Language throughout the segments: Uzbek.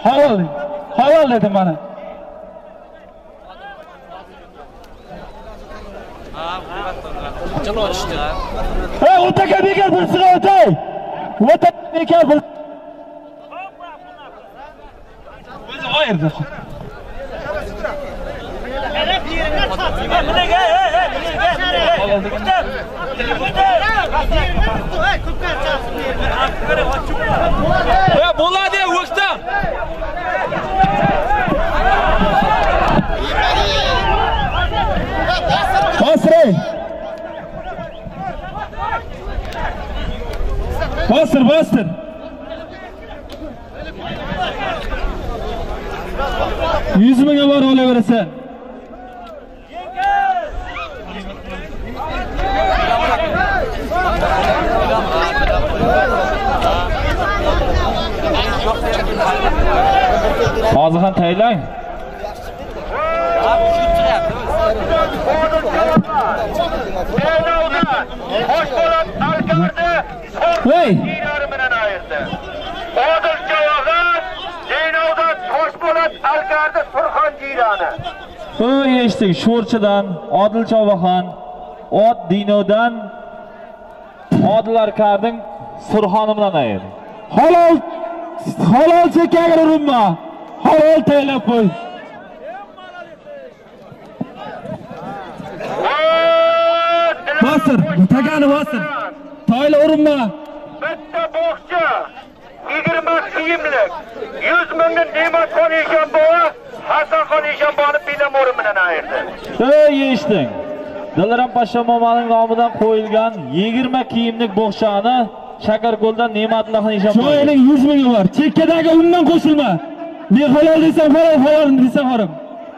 Halol dedim bana. O'taka bekar bilsin o'tay. O'taka bekar bil. O'zi qo'yirdi. Bo'ladi, o'qtam. Bosray. Bostir. 100 mingga bor olaverasan. Hozirhan taylang. Hey! Odil Javohir Jeynovdan Toshpo'lat Alkardi Surxon Jiyloni. O'y eshitdik, Sho'rchidan Odil Javohir, Ot Dinodan Odil Alkarding Surxoni bilan ayir. Halol chekaga urinma. Halol taylab qo'y. Bosir, tagani bosir. Toyla urinma. Bitta bokschi 20 kiyimlik 100 mingni Ne'matxon Eshonboy Hasanxon Eshonboyni Pilamori bilan ayirdi. Ey eshitding. Dilaram Pasha momaning nomidan qo'yilgan 20 kiyimlik boksani Shakarko'ldan Ne'matxon Eshonboy. Joyining 100 mingi bor. Chekkadagi undan qo'shilma. Men halol desam halol desam harom.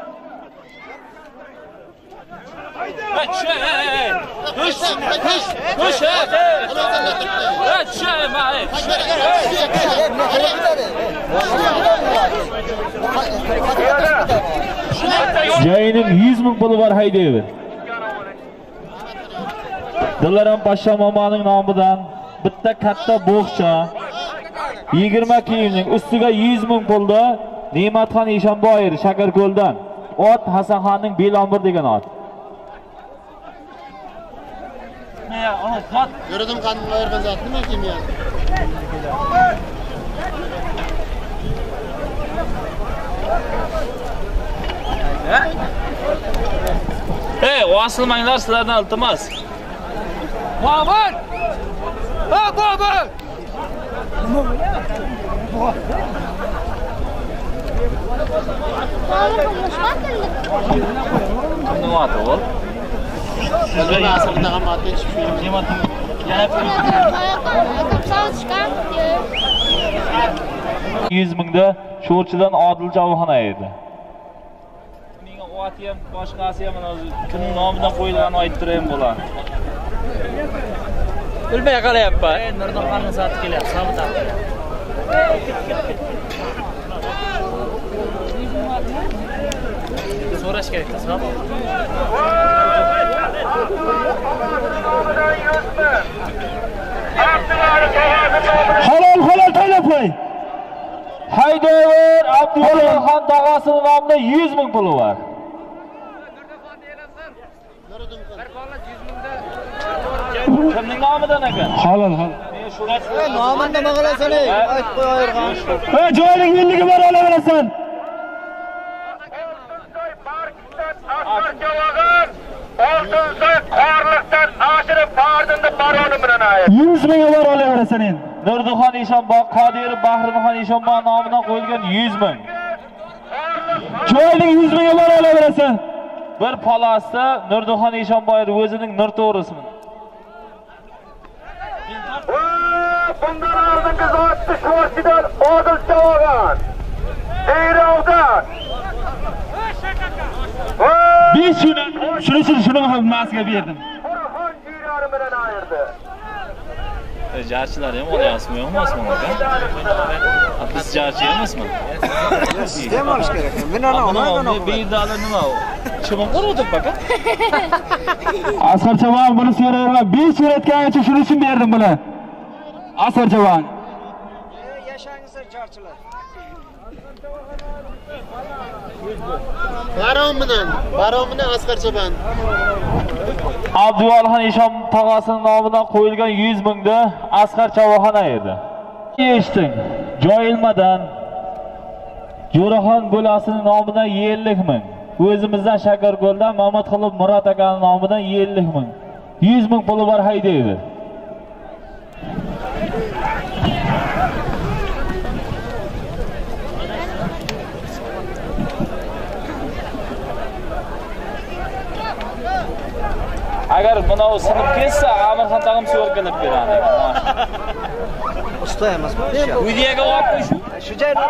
Joyining 100 ming puli bor haydayver. Dilaram Pasha momaning nomidan bitta katta bokscha 20 kiyimning ustiga 100 ming pulda Ne'matxon Eshonboy Shakarko'ldan Ot Hasanxonning Belombir degan ot. Gördüm kanunla vermez zaten mi kim ya? Hey, osilmanglar, sizlardan iltimos. Bobur! Ha, Bobur! Nima bo'ldi? Ben asırında kamatı çıkıyorum. Yana 100 mingda Sho'rchidan Odil Javohir ayirdi. Menga oti ham boshqasi ham hozir kimning nomidan qo'yilganini ayttirayim bo'lar. Bilmay qolyapman. Nurdo'xonni sotib kelyapti, savdo. So'rash kerak, savdo. Halol taylab qo'y. Haydayver Abdullohxon tog'asining nomidan 100 ming puli bor. Kimning nomidan ekan? Halol. Nomini nima qilasan ey? Aytib qo'yargan. Joyining milligi bor olaverasan. Oltinsoy Qorliqdan Ashirov Fardinni baroni bilan ayirdi. 100 ming bor olaverasan endi. Nurdo'xon Eshonboy, Qodirov Bahrimxon Eshonboy nomidan qo'yilgan 100 ming. Joyining 100 ming bor olaverasan. Bir palasda Nurdo'xon Eshonboy o'zining nur to'g'risimi. Bundan oldingi zotni Sho'rchidan Odil Javohir. Deyrovdan. Shuni ham masga berdim. Surxon Jiyloni bilan ayirdi. Jarchilar ham olyapsizmi, yo'qmi Osmon aka? Siz jarchi emasmi? Sistem olish kerak. Men ana olmayman. Beydali nima u? Chimon quruvdim aka. Asqar Chavan buni so'rayman. 5 suratgacha shuni uchun berdim buni. Asqar Chavan. Yashangizlar Baron bilan Asqar Cho'pan. Abduvalxon Eshon tog'asining nomidan qo'yilgan 100 mingda Asqar Cho'pan edi. Eshitding. Joyilmadan Jo'raxon bo'lasining nomidan 50 ming. O'zimizdan Shakarko'ldan Mamatxulov Murod akaning nomidan 50 ming. 100 ming puli bor haydaydi. Agar buni sinib ketsa, Amirxon tag'im so'rkalab beradi. Usta emas bu. Videoga olib qo'y shu. Shu joyda.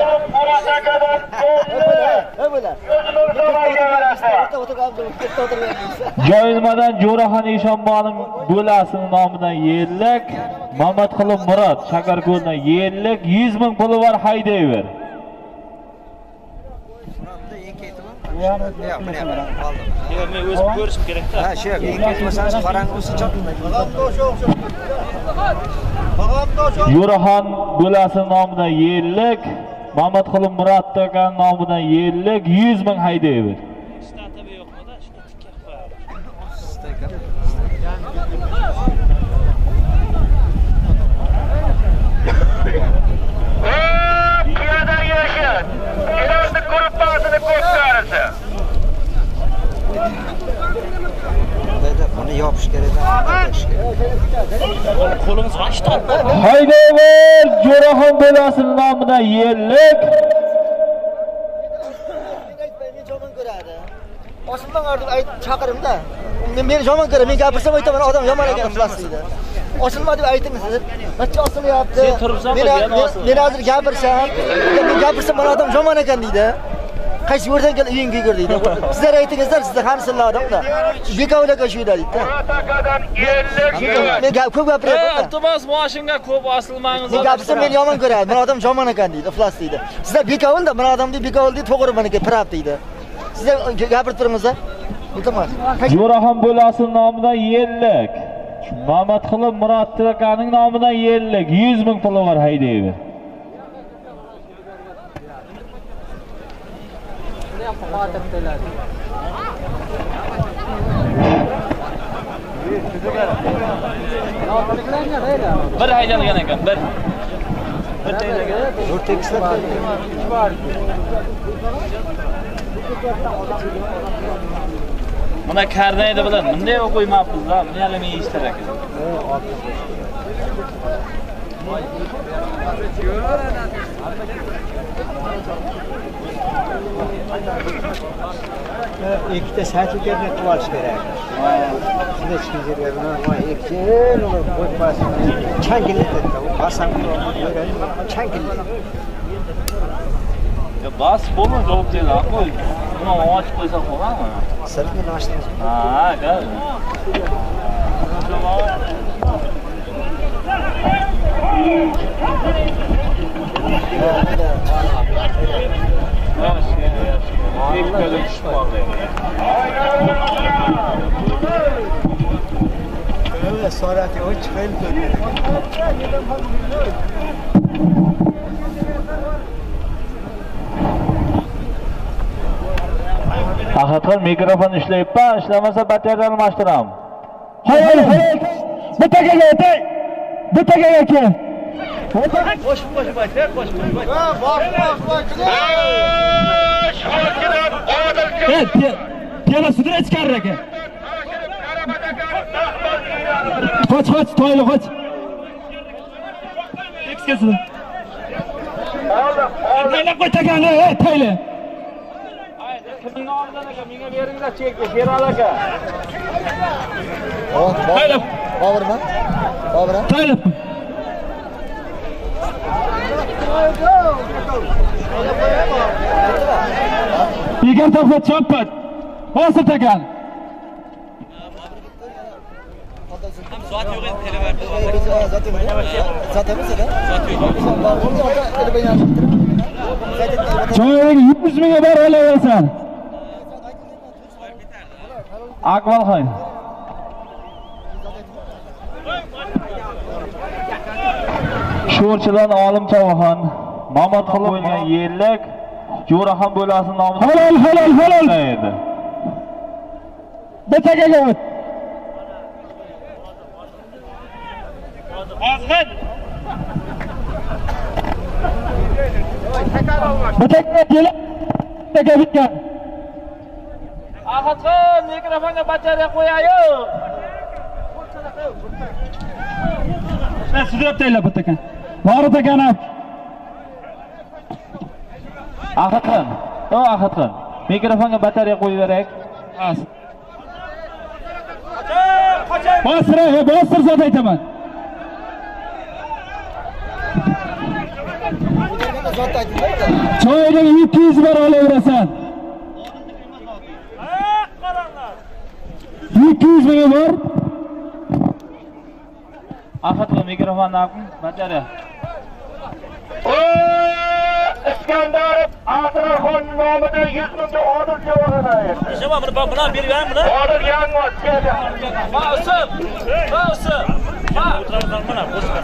Joyilmadan Jo'raxon Eshonboning bo'lasining nomidan 50, Mamatxulov Murod Shakarko'ldan 50, 100 ming puli bor haydayver. Men o'zim ko'rishim kerak-da. Ha, shu ketmasangiz qarang o'sicha. Jo'raxon bo'lasining nomidan 50, Mamatxulov Murod akaning nomidan 50, 100 ming haydayver. Stataba yo'qmi-da, shuni tikka qo'yadi. Piyoda yurishib, iloji gruppasini ko'rsatsa. Buni yopish kerak. Qo'limiz g'ashti. Haydayver Jo'raxon bo'lasining nomidan 50. Osilman orada chaqirimda. Men yomon ko'raman. Men gapirsam aytaman odam yomon ekan plastikda. Osilma deb aytingiz. Nechta osilyapti? Sen turibsan, men hozir gapirsam, men gapirsam mana odam yomon ekan deydi. Qaysi yerdan kelib uyingga yugur deydi. Sizlar aytingizlar, sizlar hamsizlar odamda. Bekovlarga shu deydi. Muratakadan 50 Men ko'p gapiryapman. Iltimos mashinaga ko'p osilmangiz. Men gapirsam men yomon ko'raman. Men odam yomon ekan deydi, iflos deydi. Sizlar bekovulda, men odamni bekovul deydi, to'g'ri meniki pirab deydi. Sizlar gapirib turingizlar. Iltimos. Jo'raxon bo'lasining nomidan 50. Mamatxulov Murod akaning nomidan 50, 100 ming puli bor haydayver. Bir haydangan ekan, bir. Zo'r tekislar. Buna karnaydi bilan bunday qo'ymabmiz-da, buni ham men eshitlar ekan. Ikkita sertifikatni qilib olish kerak. Shunday chiqizga buni ikkita qo'ypasin. Changillatdi. Basam changillatdi. Ya bas bo'lma javob deylar, qo'y. Buni ochib qo'ysa bo'ladimi? Sirtni ochdim. Ha, gel. Evet, sonraki o çıkayım dedi. Ahadxon mikrofon ishlayapti, ishlamasa batarya almashtiram. Hayır, hayır. Bittaga kel. Bittaga kel. Boş baytar, boş. Piyola sudira chiqar ekan. Qoch, toyli qoch. Tekskasi. Toyli qo'y takani, toyli. Kimning nomidan aka, menga beringlar chekni, Sherol aka. Toyli. Boburman. Toyli. Yegar topla choppat. Hozir takan. Zot yo'q edi, televerdi. Zaten Joyiga 70 mingga ber olaversan. Akmalxon. Sho'rchidan Olim Chovaxon. Mamadxon qo'yilgan yerlik Jo'raxon bo'lasining nomidan halol edi. Bitakaga o't. Ozg'in. Bitakaga kelib bitakaga bitgan. Ahadxon mikrofonga batareya qo'yayu. Sudrab tayla bitaka. Bori takana. Ahadxon. Ahadxon. Mikrofonga batareya qo'yib berak. Bostir zot aytaman. Choyga 200 bar olaverasan. 200 ming bor. Ahadxon mikrofonni olib batareya. İskenderov Abdurahmon nomida 100 mingta Odil javog'ini aytdi. Nima buni bilan bergan buni? Odil yang'oq keldi. Ma'sum. Ha, o'tirardan mana qo'shgan.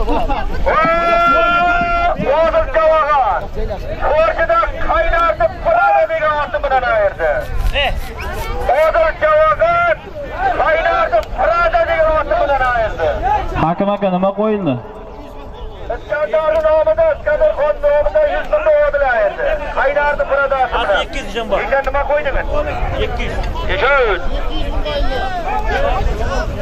Odil javog'an. Qo'shida qaynatib quradi degan oti bilan ayirdi. Odil javog'an qaynatib quradi degan oti bilan ayirdi. Hakim aka nima qo'yildi? İskenderov nomida Iskenderxon nomida 100 mingta Odil ayirdi. Qaynatib quradi oti bilan. 200 jam bor. Ekan nima qo'ydingiz? 200. 200.